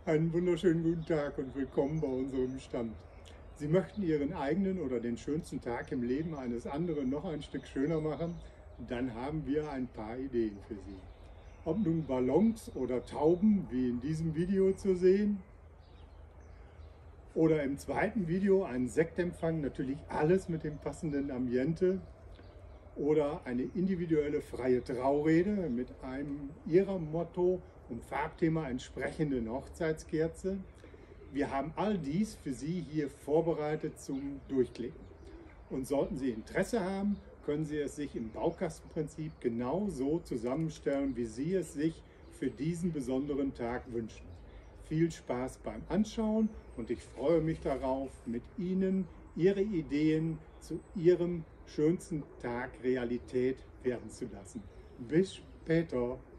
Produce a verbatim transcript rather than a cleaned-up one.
Einen wunderschönen guten Tag und willkommen bei unserem Stand. Sie möchten Ihren eigenen oder den schönsten Tag im Leben eines anderen noch ein Stück schöner machen? Dann haben wir ein paar Ideen für Sie. Ob nun Ballons oder Tauben, wie in diesem Video zu sehen, oder im zweiten Video ein Sektempfang, natürlich alles mit dem passenden Ambiente, oder eine individuelle freie Traurede mit einem Ihrer Motto und Farbthema entsprechenden Hochzeitskerze. Wir haben all dies für Sie hier vorbereitet zum Durchklicken. Und sollten Sie Interesse haben, können Sie es sich im Baukastenprinzip genau so zusammenstellen, wie Sie es sich für diesen besonderen Tag wünschen. Viel Spaß beim Anschauen und ich freue mich darauf, mit Ihnen Ihre Ideen zu Ihrem schönsten Tag Realität werden zu lassen. Bis später!